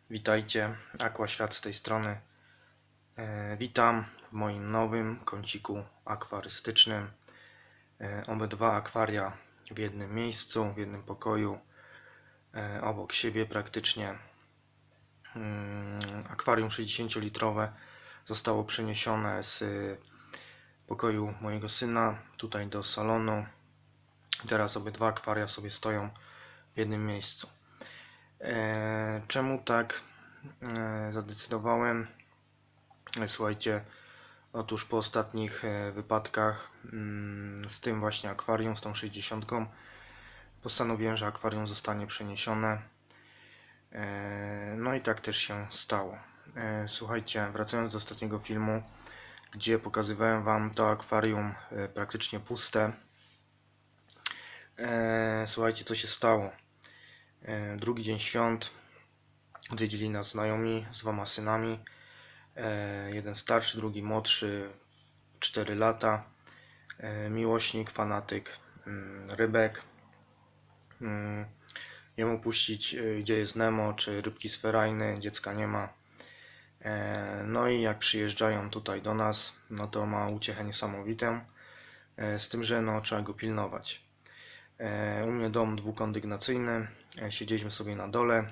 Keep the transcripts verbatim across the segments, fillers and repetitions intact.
Witajcie, Aquaświat z tej strony. E, witam w moim nowym kąciku akwarystycznym. E, obydwa akwaria w jednym miejscu, w jednym pokoju, e, obok siebie praktycznie. Mm, akwarium sześćdziesięciolitrowe zostało przeniesione z pokoju mojego syna tutaj do salonu. Teraz obydwa akwaria sobie stoją w jednym miejscu. E, czemu tak e, zadecydowałem? Słuchajcie, otóż po ostatnich wypadkach z tym właśnie akwarium, z tą sześćdziesiątką, postanowiłem, że akwarium zostanie przeniesione. No i tak też się stało. Słuchajcie, wracając do ostatniego filmu, gdzie pokazywałem Wam to akwarium praktycznie puste. Słuchajcie, co się stało. Drugi dzień świąt, odwiedzili nas znajomi z dwoma synami. Jeden starszy, drugi młodszy, cztery lata. Miłośnik, fanatyk rybek. Jemu puścić, gdzie jest Nemo, czy rybki sferajny, dziecka nie ma. No i jak przyjeżdżają tutaj do nas, no to ma uciechę niesamowitą, z tym, że no, trzeba go pilnować. U mnie dom dwukondygnacyjny, siedzieliśmy sobie na dole.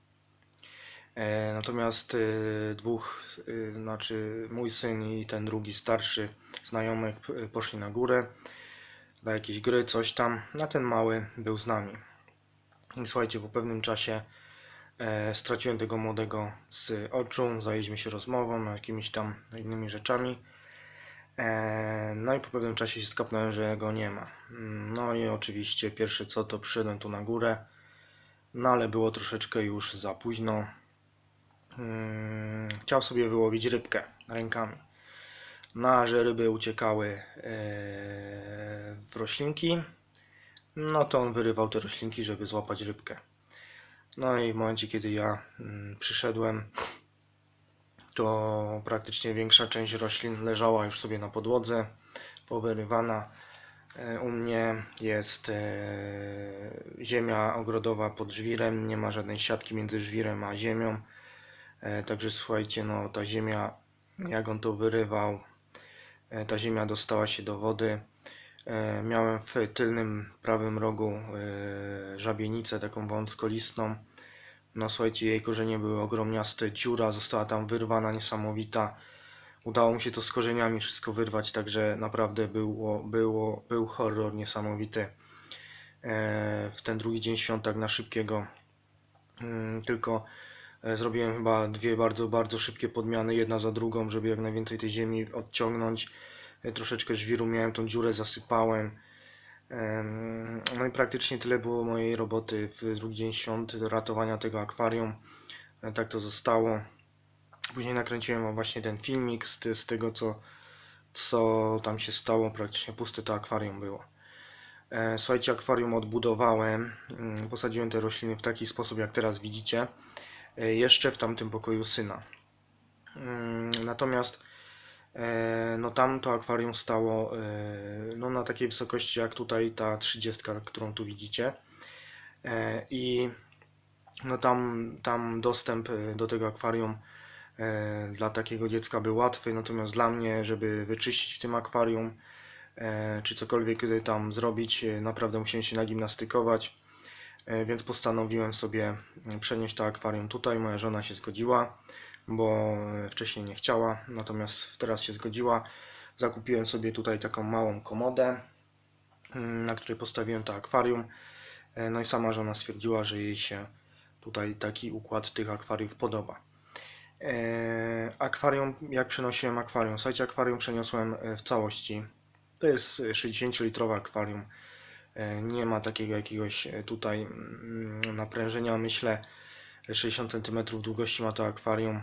Natomiast dwóch, znaczy mój syn i ten drugi starszy znajomy poszli na górę dla jakiejś gry, coś tam, a ten mały był z nami. I słuchajcie, po pewnym czasie e, straciłem tego młodego z oczu, zajęliśmy się rozmową, jakimiś tam innymi rzeczami. E, no i po pewnym czasie się skapnąłem, że go nie ma. No i oczywiście pierwsze co, to przyszedłem tu na górę, no ale było troszeczkę już za późno. Hmm, chciał sobie wyłowić rybkę rękami. No a że ryby uciekały e, w roślinki, no to on wyrywał te roślinki, żeby złapać rybkę. No i w momencie, kiedy ja mm, przyszedłem, to praktycznie większa część roślin leżała już sobie na podłodze, powyrywana. E, u mnie jest e, ziemia ogrodowa pod żwirem, nie ma żadnej siatki między żwirem a ziemią. E, także słuchajcie, no ta ziemia, jak on to wyrywał, e, ta ziemia dostała się do wody. Miałem w tylnym prawym rogu żabienicę, taką wąskolistną. No słuchajcie, jej korzenie były ogromniaste, dziura została tam wyrwana niesamowita. Udało mi się to z korzeniami wszystko wyrwać, także naprawdę było, było, był horror niesamowity. W ten drugi dzień świąt tak na szybkiego. Tylko zrobiłem chyba dwie bardzo, bardzo szybkie podmiany, jedna za drugą, żeby jak najwięcej tej ziemi odciągnąć. Troszeczkę żwiru miałem, tą dziurę zasypałem. No i praktycznie tyle było mojej roboty w drugi dzień świąt, do ratowania tego akwarium. Tak to zostało. Później nakręciłem właśnie ten filmik z, z tego, co, co tam się stało. Praktycznie puste to akwarium było. Słuchajcie, akwarium odbudowałem. Posadziłem te rośliny w taki sposób, jak teraz widzicie. Jeszcze w tamtym pokoju syna. Natomiast no tam to akwarium stało no, na takiej wysokości jak tutaj ta trzydziestka, którą tu widzicie. I no tam, tam dostęp do tego akwarium dla takiego dziecka był łatwy, natomiast dla mnie, żeby wyczyścić w tym akwarium czy cokolwiek tam zrobić, naprawdę musiałem się nagimnastykować, więc postanowiłem sobie przenieść to akwarium tutaj. Moja żona się zgodziła, bo wcześniej nie chciała, natomiast teraz się zgodziła. Zakupiłem sobie tutaj taką małą komodę, na której postawiłem to akwarium. No i sama żona stwierdziła, że jej się tutaj taki układ tych akwariów podoba. Akwarium, jak przenosiłem akwarium? Słuchajcie, akwarium przeniosłem w całości. To jest sześćdziesięciolitrowe akwarium. Nie ma takiego jakiegoś tutaj naprężenia. Myślę, sześćdziesiąt centymetrów długości ma to akwarium.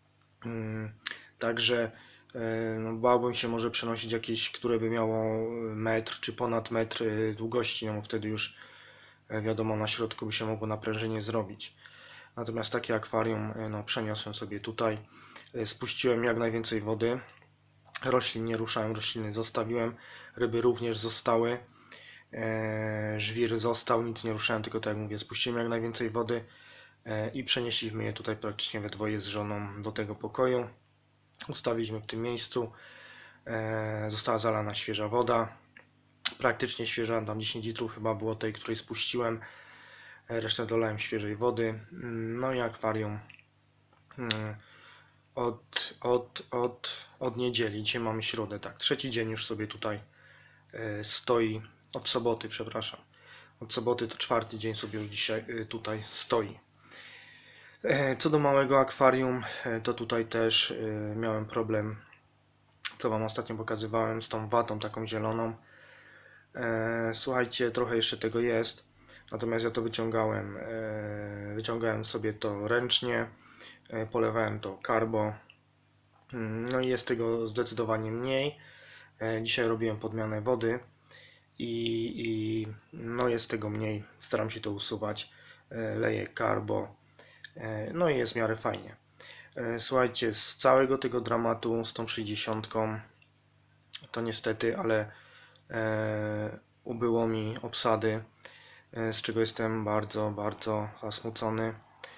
Także no, bałbym się może przenosić jakieś, które by miało metr czy ponad metr długości, no bo wtedy już wiadomo, na środku by się mogło naprężenie zrobić. Natomiast takie akwarium no, przeniosłem sobie tutaj. Spuściłem jak najwięcej wody. Roślin nie ruszałem, rośliny zostawiłem. Ryby również zostały. Żwir został, nic nie ruszałem, tylko tak jak mówię, spuściłem jak najwięcej wody. i przenieśliśmy je tutaj praktycznie we dwoje z żoną do tego pokoju. Ustawiliśmy w tym miejscu, została zalana świeża woda, praktycznie świeża, tam dziesięć litrów chyba było tej, której spuściłem, resztę dolałem świeżej wody. No i akwarium od, od, od, od niedzieli, dzisiaj mamy środę, tak, trzeci dzień już sobie tutaj stoi, od soboty, przepraszam, od soboty to czwarty dzień sobie już dzisiaj tutaj stoi. Co do małego akwarium, to tutaj też miałem problem, co Wam ostatnio pokazywałem, z tą watą taką zieloną. Słuchajcie, trochę jeszcze tego jest, natomiast ja to wyciągałem, wyciągałem sobie to ręcznie, polewałem to carbo, no i jest tego zdecydowanie mniej. Dzisiaj robiłem podmianę wody i, i no jest tego mniej, staram się to usuwać, leję carbo, no i jest w miarę fajnie. Słuchajcie, z całego tego dramatu z tą sześćdziesiątką to niestety, ale e, ubyło mi obsady, e, z czego jestem bardzo, bardzo zasmucony.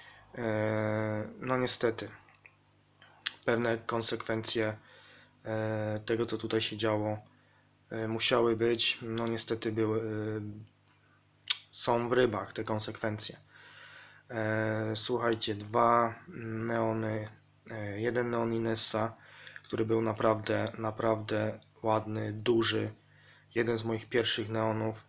E, no niestety, pewne konsekwencje e, tego, co tutaj się działo, e, musiały być, no niestety były, e, są w rybach te konsekwencje. E, słuchajcie, dwa neony, e, jeden neon Inessa, który był naprawdę, naprawdę ładny, duży, jeden z moich pierwszych neonów.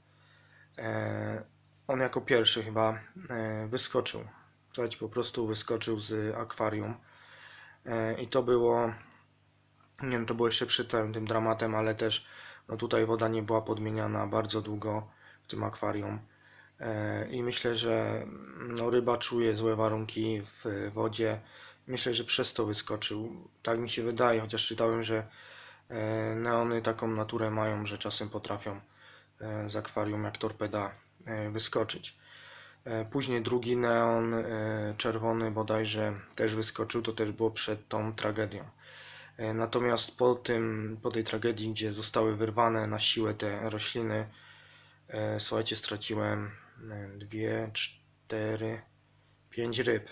E, on jako pierwszy chyba e, wyskoczył. Słuchajcie, po prostu wyskoczył z akwarium. E, I to było, nie wiem, to było jeszcze przed całym tym dramatem, ale też no tutaj woda nie była podmieniana bardzo długo w tym akwarium. I myślę, że no, ryba czuje złe warunki w wodzie. Myślę, że przez to wyskoczył. Tak mi się wydaje, chociaż czytałem, że neony taką naturę mają, że czasem potrafią z akwarium jak torpeda wyskoczyć. Później drugi neon czerwony bodajże też wyskoczył, to też było przed tą tragedią. Natomiast po tym, po tej tragedii, gdzie zostały wyrwane na siłę te rośliny, słuchajcie, straciłem dwie, cztery, pięć ryb.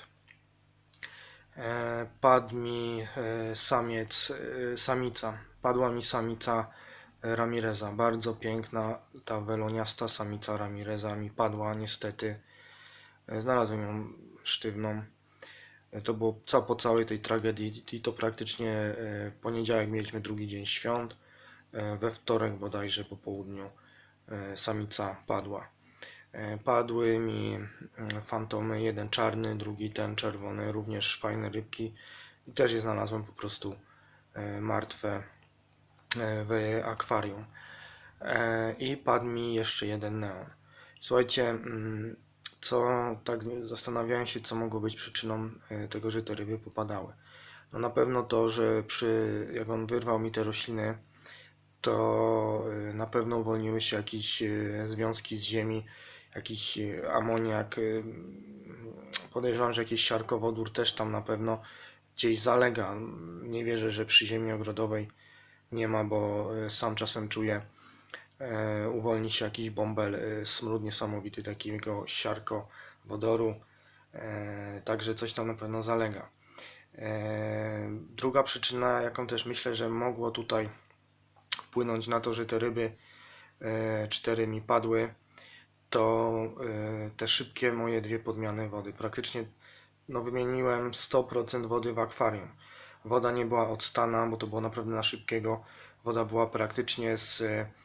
Padł mi samiec, samica, padła mi samica Ramireza, bardzo piękna, ta weloniasta samica Ramireza mi padła niestety. Znalazłem ją sztywną. To było co po całej tej tragedii i to praktycznie w poniedziałek mieliśmy drugi dzień świąt, we wtorek bodajże po południu samica padła. Padły mi fantomy, jeden czarny, drugi ten czerwony, również fajne rybki i też je znalazłem po prostu martwe w akwarium. I padł mi jeszcze jeden neon. Słuchajcie, co tak zastanawiałem się, co mogło być przyczyną tego, że te ryby popadały. No na pewno to, że przy, jak on wyrwał mi te rośliny, to na pewno uwolniły się jakieś związki z ziemi, jakiś amoniak, podejrzewam, że jakiś siarkowodór też tam na pewno gdzieś zalega. Nie wierzę, że przy ziemi ogrodowej nie ma, bo sam czasem czuję, uwolni się jakiś bąbel, smród niesamowity takiego siarkowodoru, także coś tam na pewno zalega. Druga przyczyna, jaką też myślę, że mogło tutaj wpłynąć na to, że te ryby cztery mi padły, to te szybkie moje dwie podmiany wody. Praktycznie no, wymieniłem sto procent wody w akwarium. Woda nie była odstana, bo to było naprawdę na szybkiego. Woda była praktycznie z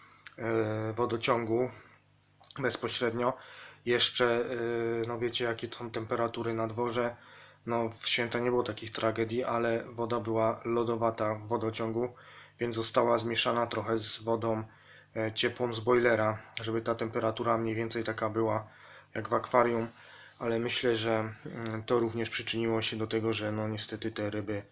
wodociągu bezpośrednio. Jeszcze, no wiecie jakie są temperatury na dworze. No w święta nie było takich tragedii, ale woda była lodowata w wodociągu, więc została zmieszana trochę z wodą ciepłą z boilera, żeby ta temperatura mniej więcej taka była jak w akwarium, ale myślę, że to również przyczyniło się do tego, że no niestety te ryby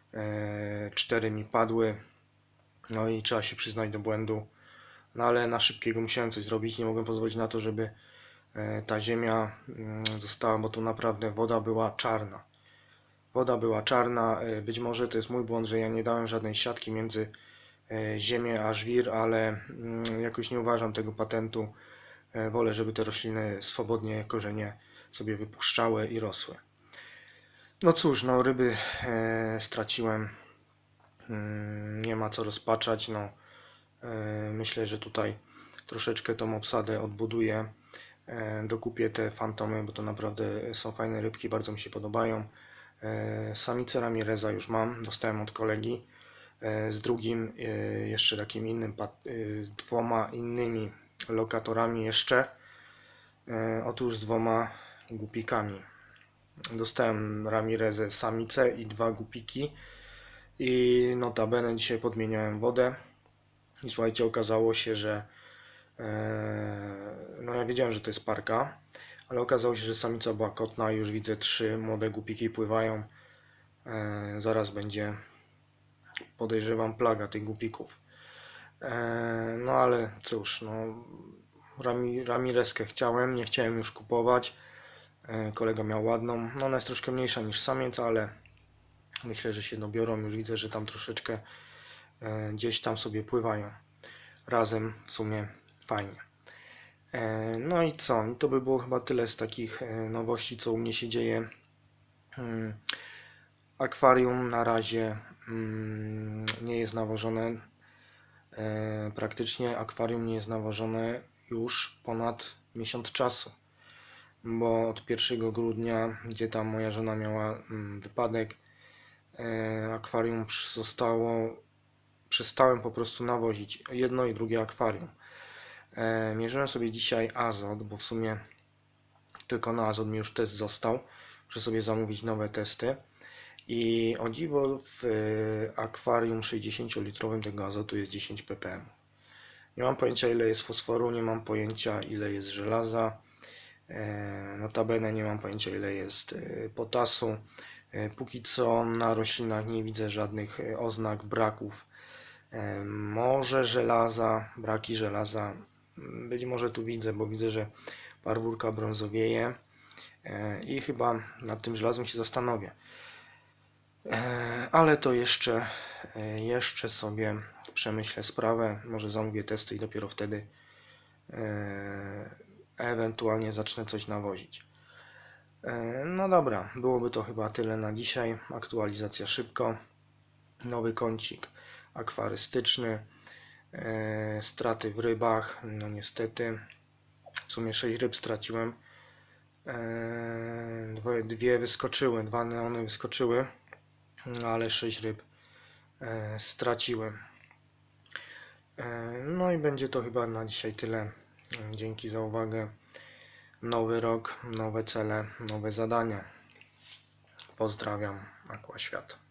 cztery mi padły, no i trzeba się przyznać do błędu, no ale na szybkiego musiałem coś zrobić, nie mogłem pozwolić na to, żeby ta ziemia została, bo tu naprawdę woda była czarna. Woda była czarna, być może to jest mój błąd, że ja nie dałem żadnej siatki między ziemię a żwir, ale jakoś nie uważam tego patentu. Wolę, żeby te rośliny swobodnie korzenie sobie wypuszczały i rosły. No cóż, no ryby e, straciłem, mm, nie ma co rozpaczać, no e, myślę, że tutaj troszeczkę tą obsadę odbuduję, e, dokupię te fantomy, bo to naprawdę są fajne rybki, bardzo mi się podobają. E, samicę Ramireza już mam, dostałem od kolegi, e, z drugim e, jeszcze takim innym, e, z dwoma innymi lokatorami jeszcze, e, otóż z dwoma gupikami. Dostałem Ramirezę samicę i dwa gupiki i notabene dzisiaj podmieniałem wodę i słuchajcie, okazało się, że e, no ja wiedziałem, że to jest parka, ale okazało się, że samica była kotna i już widzę trzy młode gupiki pływają. E, zaraz będzie, podejrzewam, plaga tych gupików. E, no ale cóż, no Rami, Ramirezkę chciałem, nie chciałem już kupować. Kolega miał ładną, no ona jest troszkę mniejsza niż samiec, ale myślę, że się dobiorą. Już widzę, że tam troszeczkę gdzieś tam sobie pływają razem, w sumie fajnie. No i co? To by było chyba tyle z takich nowości, co u mnie się dzieje. Akwarium na razie nie jest nawożone. Praktycznie akwarium nie jest nawożone już ponad miesiąc czasu, bo od pierwszego grudnia, gdzie tam moja żona miała wypadek, akwarium zostało, przestałem po prostu nawozić jedno i drugie akwarium. Mierzyłem sobie dzisiaj azot, bo w sumie tylko na azot mi już test został. Muszę sobie zamówić nowe testy i o dziwo w akwarium sześćdziesięciolitrowym tego azotu jest dziesięć ppm. Nie mam pojęcia, ile jest fosforu, nie mam pojęcia, ile jest żelaza. Notabene nie mam pojęcia, ile jest potasu. Póki co na roślinach nie widzę żadnych oznak braków. Może żelaza, braki żelaza. Być może tu widzę, bo widzę, że parwórka brązowieje i chyba nad tym żelazem się zastanowię. Ale to jeszcze, jeszcze sobie przemyślę sprawę. Może zamówię testy i dopiero wtedy ewentualnie zacznę coś nawozić. No dobra, byłoby to chyba tyle na dzisiaj. Aktualizacja szybko. Nowy kącik akwarystyczny. Straty w rybach. No niestety. W sumie sześć ryb straciłem. Dwie, dwie wyskoczyły, dwa neony wyskoczyły, ale sześć ryb straciłem. No i będzie to chyba na dzisiaj tyle. Dzięki za uwagę. Nowy rok, nowe cele, nowe zadania. Pozdrawiam, Aquaświat.